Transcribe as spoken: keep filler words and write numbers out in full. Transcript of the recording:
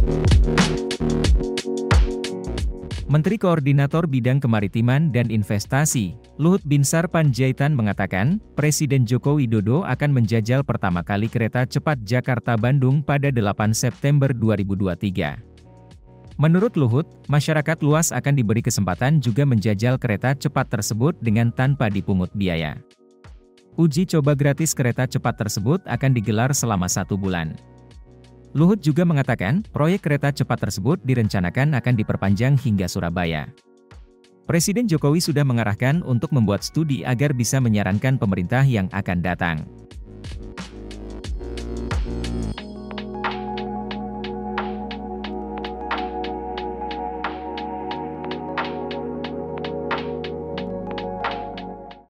Menteri Koordinator Bidang Kemaritiman dan Investasi, Luhut Binsar Panjaitan mengatakan, Presiden Joko Widodo akan menjajal pertama kali kereta cepat Jakarta-Bandung pada delapan September dua ribu dua puluh tiga. Menurut Luhut, masyarakat luas akan diberi kesempatan juga menjajal kereta cepat tersebut dengan tanpa dipungut biaya. Uji coba gratis kereta cepat tersebut akan digelar selama satu bulan. Luhut juga mengatakan, proyek kereta cepat tersebut direncanakan akan diperpanjang hingga Surabaya. Presiden Jokowi sudah mengarahkan untuk membuat studi agar bisa menyarankan pemerintah yang akan datang.